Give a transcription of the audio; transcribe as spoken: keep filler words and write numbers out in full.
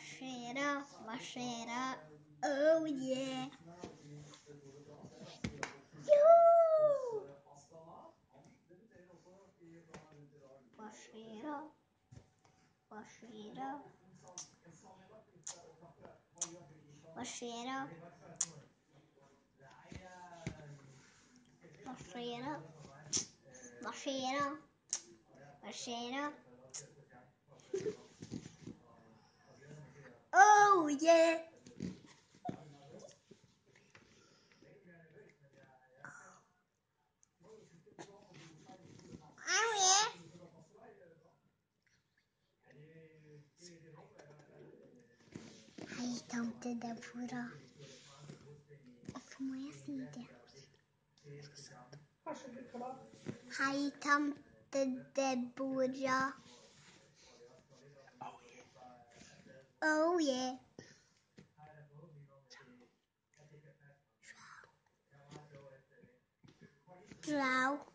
skjer da? Hva skjer da? Oh yeah! Jo! Hva skjer da? Hva skjer da? Hva skjer da? Hva skjer da? Hva skjer da? Hva skjer da? Oh yeah! Oh yeah! Hei, tante Deborah. Hvorfor må jeg si det? Hei, tante Deborah. Oh yeah. Ciao. Ciao.